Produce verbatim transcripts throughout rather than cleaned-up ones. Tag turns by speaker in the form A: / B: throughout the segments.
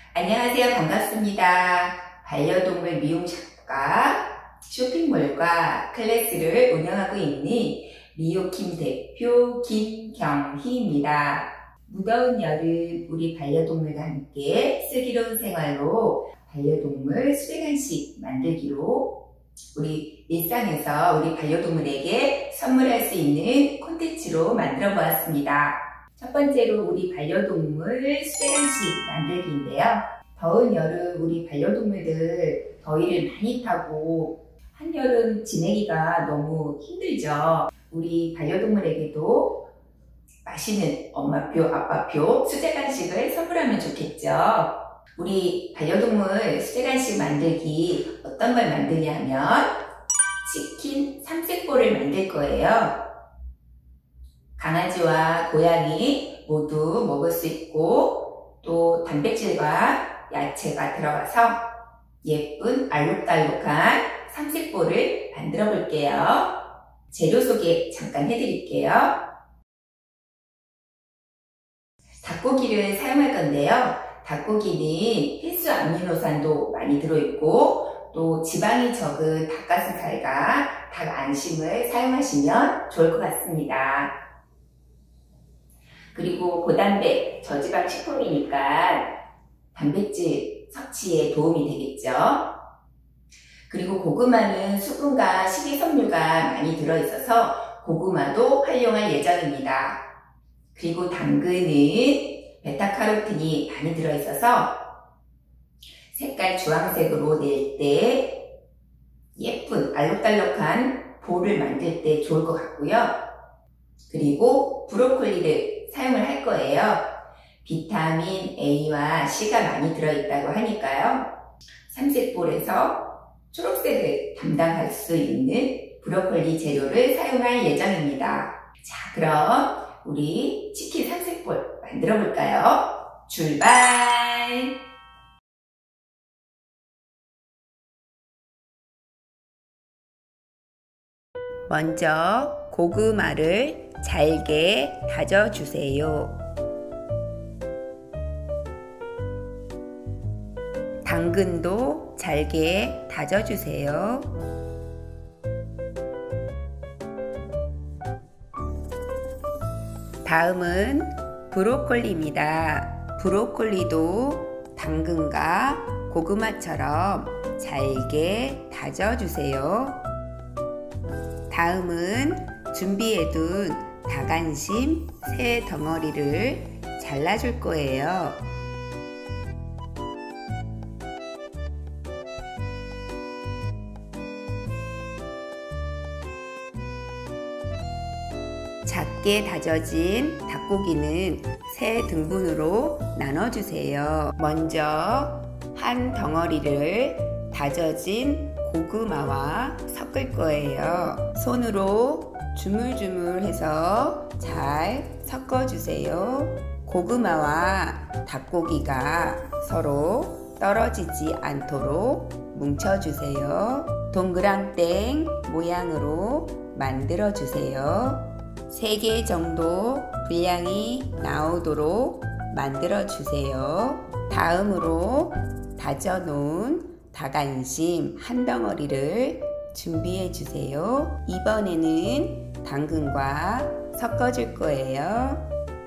A: 안녕하세요. 반갑습니다. 반려동물 미용샵과 쇼핑몰과 클래스를 운영하고 있는 미오킴 대표 김경희입니다. 무더운 여름 우리 반려동물과 함께 슬기로운 생활로 반려동물 수백안씩 만들기로 우리 일상에서 우리 반려동물에게 선물할 수 있는 콘텐츠로 만들어 보았습니다. 첫 번째로 우리 반려동물 수백안씩 만들기인데요. 더운 여름 우리 반려동물들 더위를 많이 타고 한여름 지내기가 너무 힘들죠. 우리 반려동물에게도 맛있는 엄마표, 아빠표 수제간식을 선물하면 좋겠죠. 우리 반려동물 수제간식 만들기 어떤 걸 만드냐 하면 치킨 삼색볼을 만들 거예요. 강아지와 고양이 모두 먹을 수 있고 또 단백질과 야채가 들어가서 예쁜 알록달록한 삼색볼을 만들어 볼게요. 재료 소개 잠깐 해드릴게요. 닭고기를 사용할 건데요. 닭고기는 필수 아미노산도 많이 들어있고 또 지방이 적은 닭가슴살과 닭 안심을 사용하시면 좋을 것 같습니다. 그리고 고단백, 저지방 식품이니까 단백질 섭취에 도움이 되겠죠. 그리고 고구마는 수분과 식이섬유가 많이 들어있어서 고구마도 활용할 예정입니다. 그리고 당근은 베타카로틴이 많이 들어있어서 색깔 주황색으로 낼 때 예쁜 알록달록한 볼을 만들 때 좋을 것 같고요. 그리고 브로콜리를 사용을 할 거예요. 비타민 A와 C가 많이 들어있다고 하니까요. 삼색볼에서 초록색을 담당할 수 있는 브로콜리 재료를 사용할 예정입니다. 자, 그럼 우리 치킨 삼색볼 만들어 볼까요? 출발! 먼저 고구마를 잘게 다져주세요. 당근도 잘게 다져주세요. 다음은 브로콜리입니다. 브로콜리도 당근과 고구마처럼 잘게 다져주세요. 다음은 준비해둔 닭안심 세 덩어리를 잘라줄 거예요. 작게 다져진 닭고기는 세 등분으로 나눠주세요. 먼저 한 덩어리를 다져진 고구마와 섞을 거예요. 손으로 주물주물해서 잘 섞어주세요. 고구마와 닭고기가 서로 떨어지지 않도록 뭉쳐주세요. 동그랑땡 모양으로 만들어주세요. 세 개 정도 분량이 나오도록 만들어주세요. 다음으로 다져놓은 닭안심 한 덩어리를 준비해 주세요. 이번에는 당근과 섞어줄 거예요.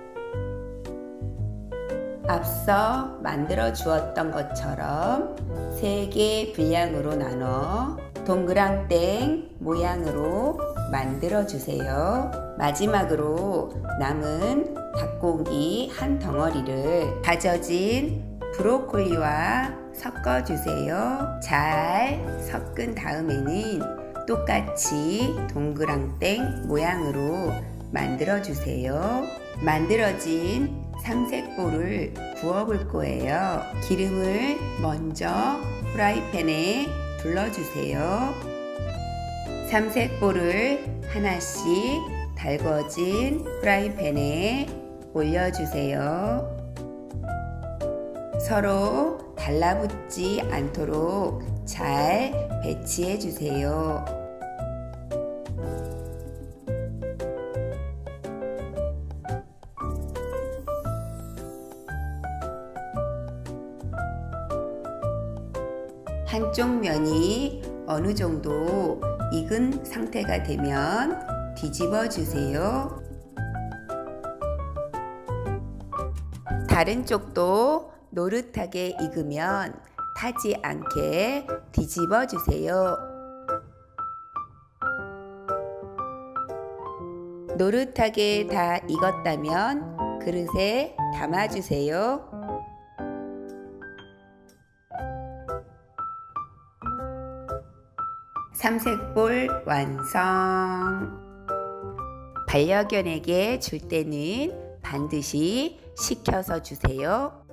A: 앞서 만들어 주었던 것처럼 세 개 분량으로 나눠 동그랑땡 모양으로 만들어 주세요. 마지막으로 남은 닭고기 한 덩어리를 다져진 브로콜리와 섞어주세요. 잘 섞은 다음에는 똑같이 동그랑땡 모양으로 만들어주세요. 만들어진 삼색볼을 구워볼 거예요. 기름을 먼저 프라이팬에 둘러주세요. 삼색볼을 하나씩 달궈진 프라이팬에 올려주세요. 서로 달라붙지 않도록 잘 배치해 주세요. 한쪽 면이 어느 정도 익은 상태가 되면 뒤집어 주세요. 다른 쪽도 노릇하게 익으면 타지 않게 뒤집어 주세요. 노릇하게 다 익었다면 그릇에 담아 주세요. 삼색볼 완성! 반려견에게 줄 때는 반드시 식혀서 주세요.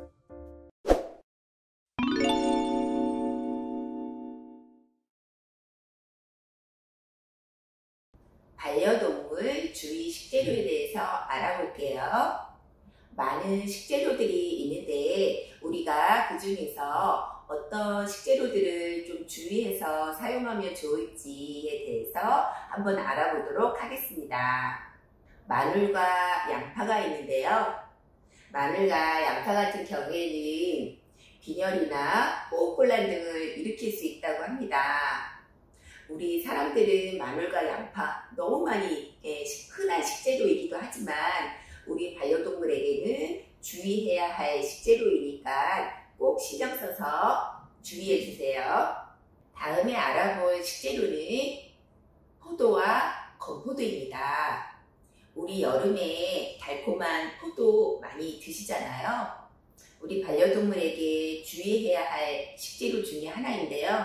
A: 반려동물 주의 식재료에 대해서 알아볼게요. 많은 식재료들이 있는데 우리가 그 중에서 어떤 식재료들을 좀 주의해서 사용하면 좋을지에 대해서 한번 알아보도록 하겠습니다. 마늘과 양파가 있는데요. 마늘과 양파 같은 경우에는 빈혈이나 호흡곤란 등을 일으킬 수 있다고 합니다. 우리 사람들은 마늘과 양파 너무 많이 예, 흔한 식재료이기도 하지만 우리 반려동물에게는 주의해야 할 식재료이니까 꼭 신경 써서 주의해 주세요. 다음에 알아볼 식재료는 포도와 건포도입니다. 우리 여름에 달콤한 포도 많이 드시잖아요. 우리 반려동물에게 주의해야 할 식재료 중에 하나인데요.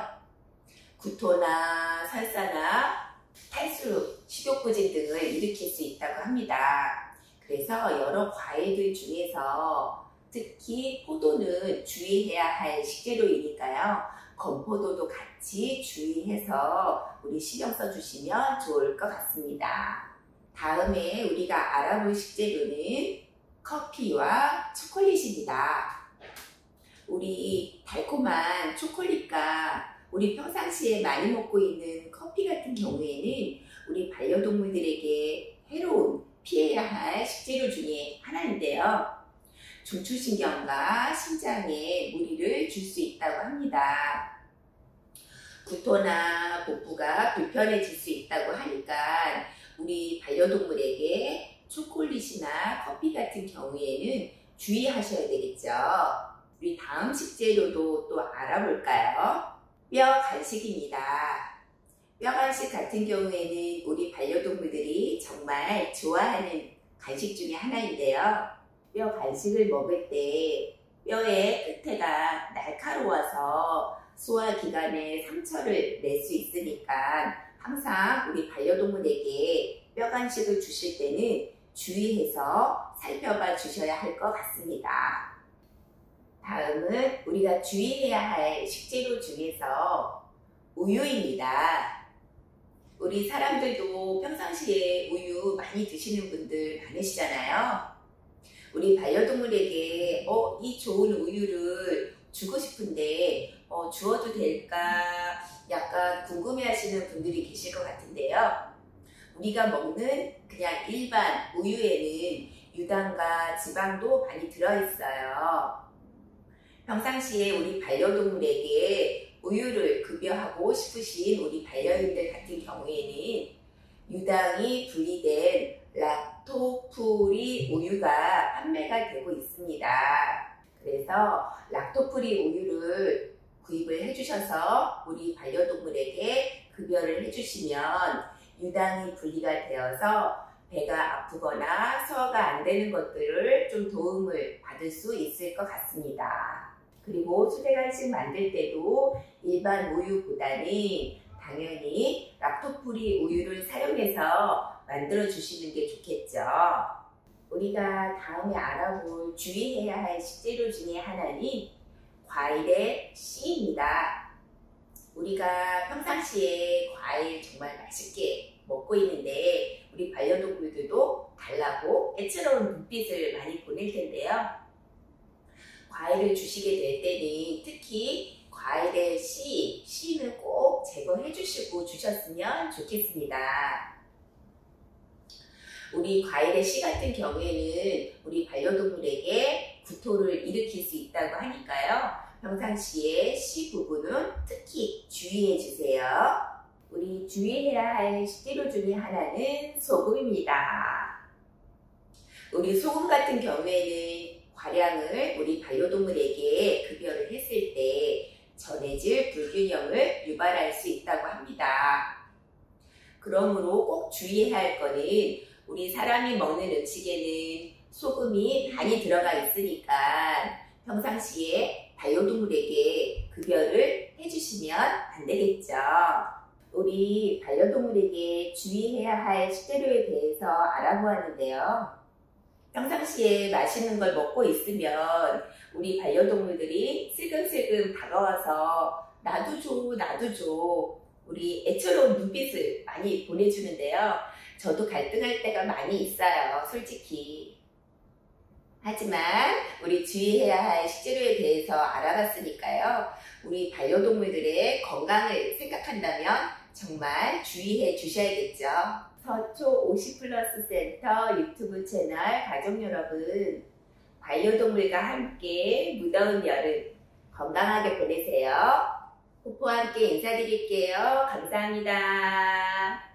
A: 구토나 설사나 탈수, 식욕부진 등을 일으킬 수 있다고 합니다. 그래서 여러 과일들 중에서 특히 포도는 주의해야 할 식재료이니까요. 건포도도 같이 주의해서 우리 신경 써주시면 좋을 것 같습니다. 다음에 우리가 알아볼 식재료는 커피와 초콜릿입니다. 우리 달콤한 초콜릿과 우리 평상시에 많이 먹고 있는 커피 같은 경우에는 우리 반려동물들에게 해로운, 피해야 할 식재료 중에 하나인데요. 중추신경과 심장에 무리를 줄 수 있다고 합니다. 구토나 복부가 불편해질 수 있다고 하니까 우리 반려동물에게 초콜릿이나 커피 같은 경우에는 주의하셔야 되겠죠. 우리 다음 식재료도 또 알아볼까요? 뼈 간식입니다. 뼈 간식 같은 경우에는 우리 반려동물들이 정말 좋아하는 간식 중에 하나인데요. 뼈 간식을 먹을 때 뼈의 끝에가 날카로워서 소화기관에 상처를 낼 수 있으니까 항상 우리 반려동물에게 뼈 간식을 주실 때는 주의해서 살펴봐 주셔야 할 것 같습니다. 다음은 우리가 주의해야 할 식재료 중에서 우유입니다. 우리 사람들도 평상시에 우유 많이 드시는 분들 많으시잖아요. 우리 반려동물에게 어, 이 좋은 우유를 주고 싶은데 어, 주어도 될까 약간 궁금해하시는 분들이 계실 것 같은데요. 우리가 먹는 그냥 일반 우유에는 유당과 지방도 많이 들어있어요. 평상시에 우리 반려동물에게 우유를 급여하고 싶으신 우리 반려인들 같은 경우에는 유당이 분리된 락토프리 우유가 판매가 되고 있습니다. 그래서 락토프리 우유를 구입을 해주셔서 우리 반려동물에게 급여를 해주시면 유당이 분리가 되어서 배가 아프거나 소화가 안 되는 것들을 좀 도움을 받을 수 있을 것 같습니다. 그리고 수제간식 만들 때도 일반 우유보다는 당연히 락토프리 우유를 사용해서 만들어 주시는 게 좋겠죠. 우리가 다음에 알아볼 주의해야 할 식재료 중에 하나는 과일의 씨입니다. 우리가 평상시에 과일 정말 맛있게 먹고 있는데 우리 반려동물들도 달라고 애처로운 눈빛을 많이 보낼 텐데요. 과일을 주시게 될 때는 특히 과일의 씨, 씨는 꼭 제거해 주시고 주셨으면 좋겠습니다. 우리 과일의 씨 같은 경우에는 우리 반려동물에게 구토를 일으킬 수 있다고 하니까요. 평상시에 씨 부분은 특히 주의해 주세요. 우리 주의해야 할 식재료 중에 하나는 소금입니다. 우리 소금 같은 경우에는 과량을 우리 반려동물에게 급여를 했을 때 전해질 불균형을 유발할 수 있다고 합니다. 그러므로 꼭 주의해야 할 거는 우리 사람이 먹는 음식에는 소금이 많이 들어가 있으니까 평상시에 반려동물에게 급여를 해주시면 안 되겠죠. 우리 반려동물에게 주의해야 할 식재료에 대해서 알아보았는데요. 평상시에 맛있는 걸 먹고 있으면 우리 반려동물들이 슬금슬금 다가와서 나도 줘, 나도 줘. 우리 애처로운 눈빛을 많이 보내주는데요. 저도 갈등할 때가 많이 있어요, 솔직히. 하지만 우리 주의해야 할 식재료에 대해서 알아봤으니까요. 우리 반려동물들의 건강을 생각한다면 정말 주의해 주셔야겠죠. 서초 오십 플러스 센터 유튜브 채널 가족 여러분, 반려동물과 함께 무더운 여름 건강하게 보내세요. 포포와 함께 인사드릴게요. 감사합니다.